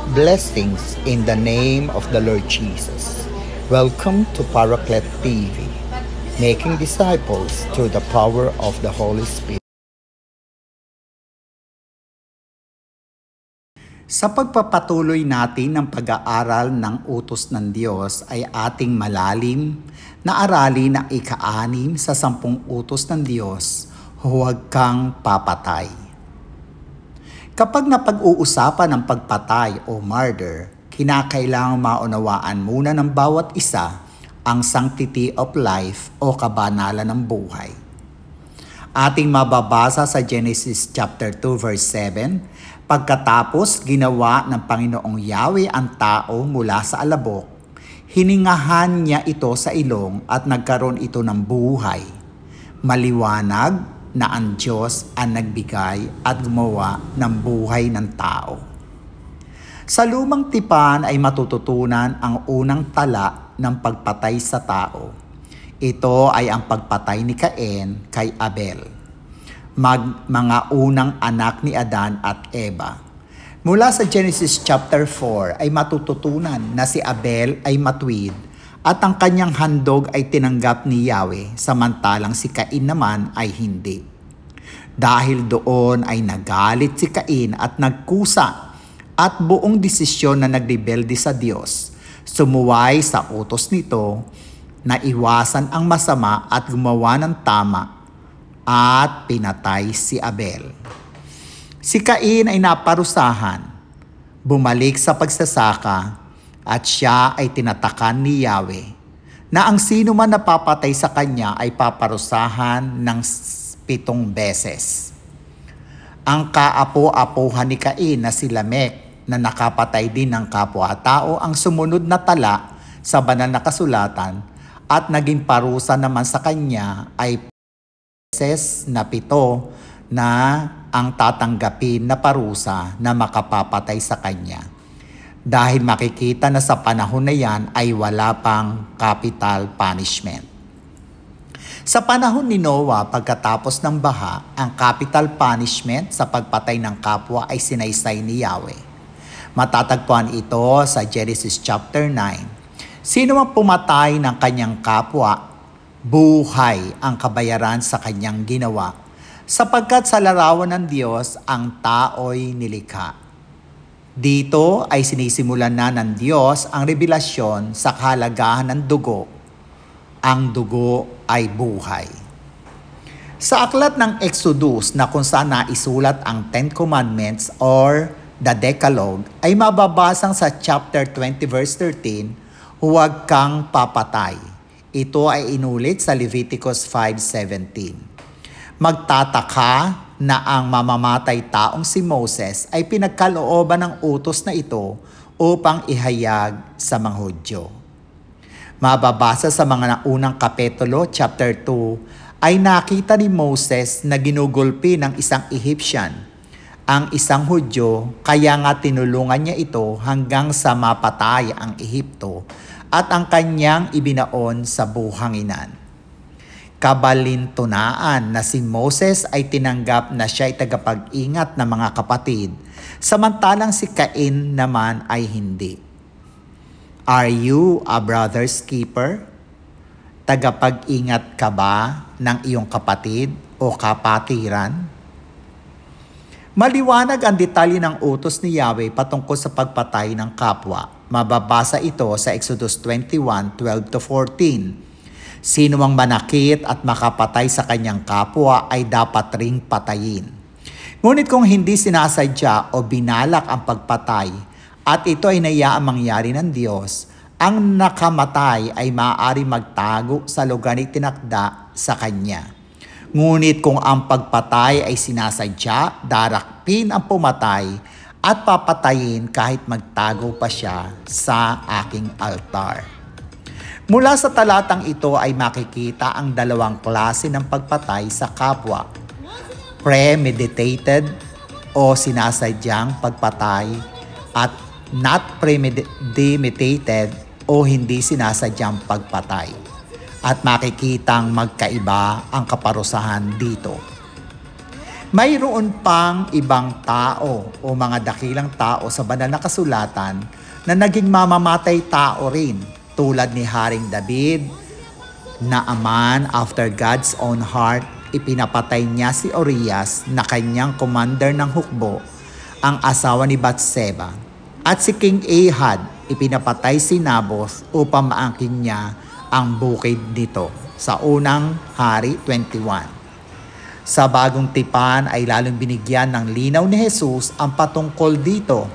Blessings in the name of the Lord Jesus. Welcome to Paraclet TV, making disciples through the power of the Holy Spirit. Sa pagpapatuloy natin ng pag-aaral ng utos ng Diyos ay ating malalim na aralin na ika-6 sa 10 utos ng Diyos, huwag kang papatay. Kapag napag-uusapan ng pagpatay o murder, kinakailangang maunawaan muna ng bawat isa ang sanctity of life o kabanalan ng buhay. Ating mababasa sa Genesis chapter 2 verse 7, pagkatapos ginawa ng Panginoong Yahweh ang tao mula sa alabok, hiningahan niya ito sa ilong at nagkaroon ito ng buhay. Maliwanag na ang Diyos ang nagbigay at gumawa ng buhay ng tao. Sa lumang tipan ay matututunan ang unang tala ng pagpatay sa tao. Ito ay ang pagpatay ni Cain kay Abel, mga unang anak ni Adan at Eva. Mula sa Genesis chapter 4 ay matututunan na si Abel ay matuwid at ang kanyang handog ay tinanggap ni Yahweh, samantalang si Cain naman ay hindi. Dahil doon ay nagalit si Cain at nagkusa at buong desisyon na nagrebelde sa Diyos, sumuway sa utos nito na iwasan ang masama at gumawa ng tama at pinatay si Abel. Si Cain ay naparusahan, bumalik sa pagsasaka at siya ay tinatakan ni Yahweh na ang sino man napapatay sa kanya ay paparusahan ng 7 beses. Ang kaapo-apuhan ni Cain na si Lamek na nakapatay din ng kapwa-tao ang sumunod na tala sa banal na kasulatan at naging parusa naman sa kanya ay beses na 7 na ang tatanggapin na parusa na makapapatay sa kanya. Dahil makikita na sa panahon na yan ay wala pang capital punishment. Sa panahon ni Noah, pagkatapos ng baha, ang capital punishment sa pagpatay ng kapwa ay sinaysay ni Yahweh. Matatagpuan ito sa Genesis chapter 9. Sino mang pumatay ng kanyang kapwa, buhay ang kabayaran sa kanyang ginawa, sapagkat sa larawan ng Diyos ang tao'y nilikha. Dito ay sinisimulan na ng Diyos ang revelasyon sa kahalagahan ng dugo. Ang dugo ay buhay. Sa aklat ng Exodus na kung saan naisulat ang 10 Commandments or the Decalogue ay mababasang sa chapter 20 verse 13, huwag kang papatay. Ito ay inulit sa Leviticus 5:17. Magtataka na ang mamamatay taong si Moses ay pinagkalooban ng utos na ito upang ihayag sa mga Hudyo. Mababasa sa mga naunang kapitulo, chapter 2, ay nakita ni Moses na ginugulpi ng isang Egyptian ang isang Hudyo, kaya nga tinulungan niya ito hanggang sa mapatay ang Ehipto at ang kanyang ibinaon sa buhanginan. Kabalintunaan na si Moses ay tinanggap na siya ay tagapag-ingat ng mga kapatid, samantalang si Cain naman ay hindi. Are you a brother's keeper? Tagapag-ingat ka ba ng iyong kapatid o kapatiran? Maliwanag ang detalye ng utos ni Yahweh patungkol sa pagpatay ng kapwa. Mababasa ito sa Exodus 21:12-14. Sino mang manakit at makapatay sa kanyang kapwa ay dapat ring patayin. Ngunit kung hindi sinasadya o binalak ang pagpatay at ito ay nayaang mangyari ng Diyos, ang nakamatay ay maaari magtago sa lugar na itinakda sa kanya. Ngunit kung ang pagpatay ay sinasadya, darakpin ang pumatay at papatayin kahit magtago pa siya sa aking altar. Mula sa talatang ito ay makikita ang dalawang klase ng pagpatay sa kapwa. Premeditated o sinasadyang pagpatay at not premeditated o hindi sinasadyang pagpatay. At makikitang magkaiba ang kaparusahan dito. Mayroon pang ibang tao o mga dakilang tao sa banal na kasulatan na naging mamamatay tao rin, tulad ni Haring David na a man after God's own heart. Ipinapatay niya si Urias na kanyang commander ng hukbo, ang asawa ni Batseba. At si King Ahab, ipinapatay si Naboth upang maangkin niya ang bukid nito sa unang Hari 21. Sa bagong tipan ay lalong binigyan ng linaw ni Jesus ang patungkol dito.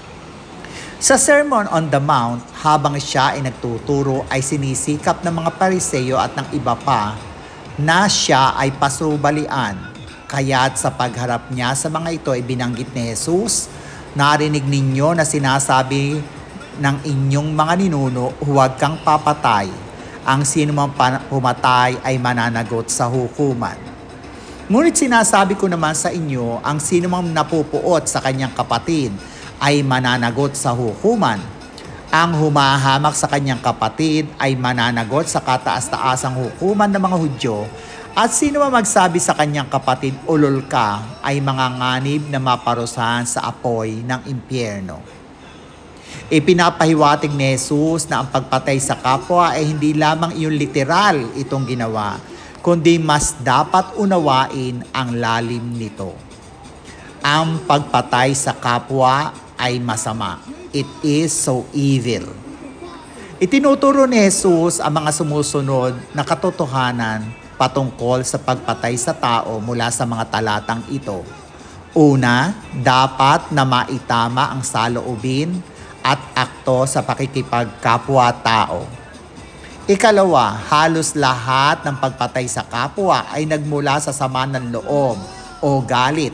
Sa Sermon on the Mount, habang siya ay nagtuturo ay sinisikap ng mga Pariseo at ng iba pa na siya ay pasubalian. Kaya't sa pagharap niya sa mga ito ay binanggit ni Jesus, "Narinig ninyo na sinasabi ng inyong mga ninuno, huwag kang papatay. Ang sinumang pumatay ay mananagot sa hukuman. Ngunit sinasabi ko naman sa inyo, ang sinumang napupuot sa kanyang kapatid ay mananagot sa hukuman. Ang humahamak sa kanyang kapatid ay mananagot sa kataas-taasang hukuman ng mga Hudyo, at sino man magsabi sa kanyang kapatid, ulol ka, ay manganganib na maparusahan sa apoy ng impyerno." Ipinapahiwatig ni Jesus na ang pagpatay sa kapwa ay hindi lamang iyon literal itong ginawa, kundi mas dapat unawain ang lalim nito. Ang pagpatay sa kapwa ay masama. It is so evil. Itinuturo ni Jesus ang mga sumusunod na katotohanan patungkol sa pagpatay sa tao mula sa mga talatang ito. Una, dapat na maitama ang saloobin at akto sa pakikipagkapwa-tao. Ikalawa, halos lahat ng pagpatay sa kapwa ay nagmula sa sama ng loob o galit.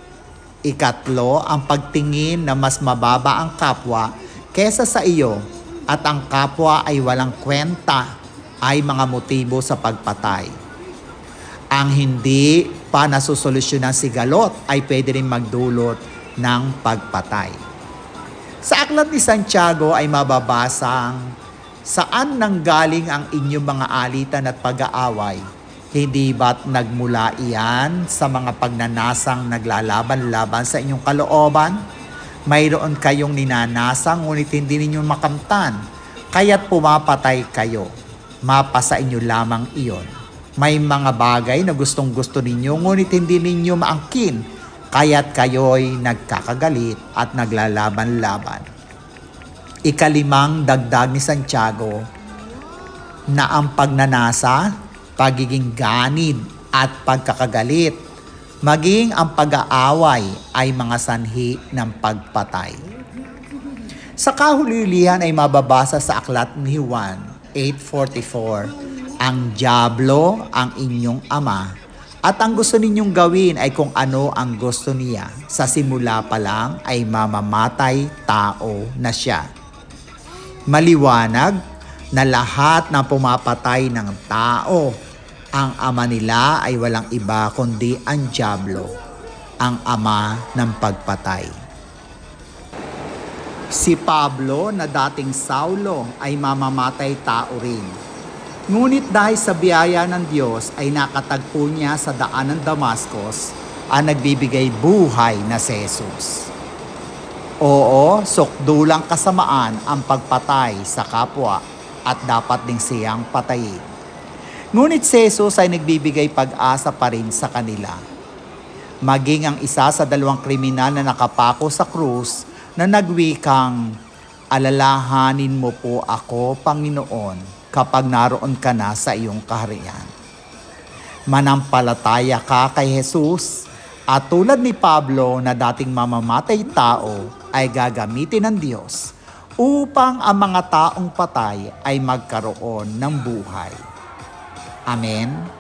Ikatlo, ang pagtingin na mas mababa ang kapwa kesa sa iyo at ang kapwa ay walang kwenta ay mga motibo sa pagpatay. Ang hindi pa nasusolusyonan sigalot ay pwede rin magdulot ng pagpatay. Sa aklat ni Santiago ay mababasang, "Saan nanggaling ang inyong mga alitan at pag-aaway? Hindi ba't nagmula iyan sa mga pagnanasang naglalaban-laban sa inyong kalooban? Mayroon kayong ninanasang ngunit hindi ninyo makamtan, kaya't pumapatay kayo. Mapasa inyo lamang iyon. May mga bagay na gustong-gusto ninyo ngunit hindi ninyo maangkin, kaya't kayo'y nagkakagalit at naglalaban-laban." Ikalimang dagdag ni Santiago na ang pagnanasa, pagiging ganid at pagkakagalit, maging ang pag-aaway ay mga sanhi ng pagpatay. Sa kahululihan ay mababasa sa aklat ni Juan 8:44, "Ang diablo ang inyong ama, at ang gusto ninyong gawin ay kung ano ang gusto niya. Sa simula pa lang ay mamamatay tao na siya." Maliwanag na lahat ng pumapatay ng tao, ang ama nila ay walang iba kundi ang diablo, ang ama ng pagpatay. Si Pablo na dating Saulo ay mamamatay tao rin. Ngunit dahil sa biyaya ng Diyos ay nakatagpo niya sa daan ng Damascus ang nagbibigay buhay na si Jesus. Oo, sukdulang kasamaan ang pagpatay sa kapwa at dapat ding siyang patayin. Ngunit si Jesus ay nagbibigay pag-asa pa rin sa kanila. Maging ang isa sa dalawang kriminal na nakapako sa krus na nagwikang, "Alalahanin mo po ako, Panginoon, kapag naroon ka na sa iyong kaharian." Manampalataya ka kay Jesus at tulad ni Pablo na dating mamamatay tao, ay gagamitin ng Diyos upang ang mga taong patay ay magkaroon ng buhay. Amen.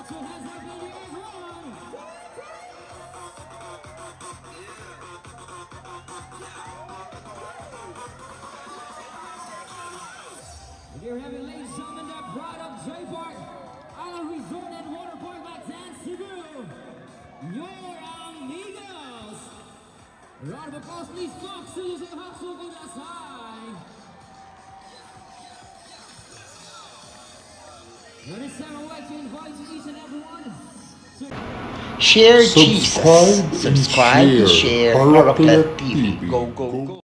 Here have it, ladies and gentlemen, the pride of JPARK Resort and Water Park Bataan, Cebu, your amigos. Round of applause, please, Fox, Susan, Hapsu, Kudasai. At this time, I'd like to invite each and everyone. Share Jesus. Subscribe, share, Paraplay TV. Go, go, go.